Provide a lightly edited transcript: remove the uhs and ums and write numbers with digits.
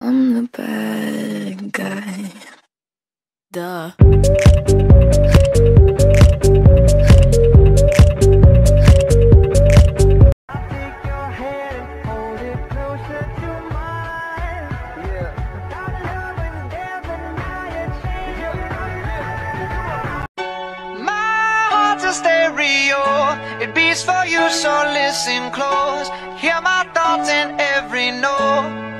I'm the bad guy. Duh. Stereo, it beats for you, so listen close. Hear my thoughts in every note.